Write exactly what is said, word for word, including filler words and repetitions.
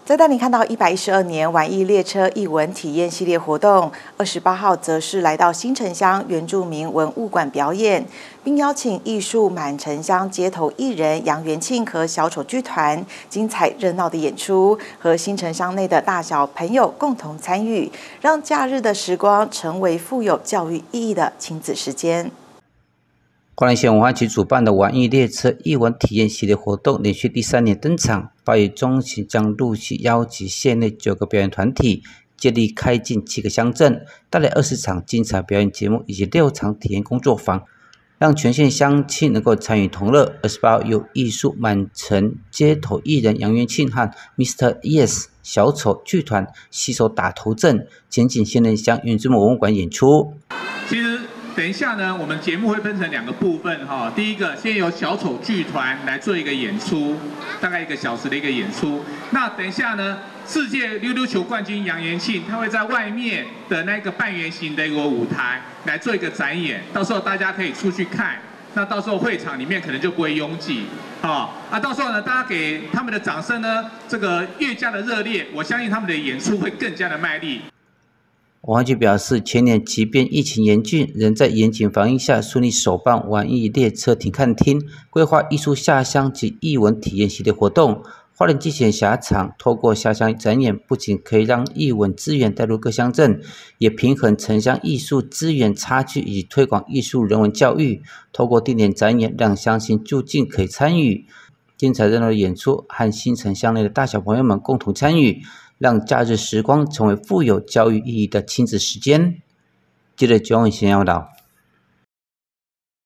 再带你看到一百一十二年玩艺列车艺文体验系列活动，二十八号则是来到新城乡原住民文物馆表演，并邀请艺术满城乡街头艺人杨元庆和小丑剧团精彩热闹的演出，和新城乡内的大小朋友共同参与，让假日的时光成为富有教育意义的亲子时间。 花莲县文化局主办的玩艺列车艺文体验系列活动连续第三年登场，八月中旬将陆续邀集县内九个表演团体，接力开进七个乡镇，带来二十场精彩表演节目以及六场体验工作坊，让全县乡亲能够参与同乐。二十八号由艺术满城街头艺人杨元庆和 Mister Yes 小丑剧团携手打头阵，前进新城乡原住民文物馆演出。 其实等一下呢，我们节目会分成两个部分哈。第一个，先由小丑剧团来做一个演出，大概一个小时的一个演出。那等一下呢，世界溜溜球冠军杨元庆，他会在外面的那个半圆形的一个舞台来做一个展演，到时候大家可以出去看。那到时候会场里面可能就不会拥挤，啊，啊，到时候呢，大家给他们的掌声呢，这个越加的热烈，我相信他们的演出会更加的卖力。 文化局表示，前年即便疫情严峻，仍在严谨防疫下顺利首办玩艺列车停看厅，规划艺术下乡及艺文体验系列活动。花莲祭贤峡场透过下乡展演，不仅可以让艺文资源带入各乡镇，也平衡城乡艺术资源差距以及推广艺术人文教育。透过定点展演，让乡亲就近可以参与精彩热闹的演出，和新城乡内的大小朋友们共同参与，让假日时光成为富有教育意义的亲子时间。记者九永贤报道。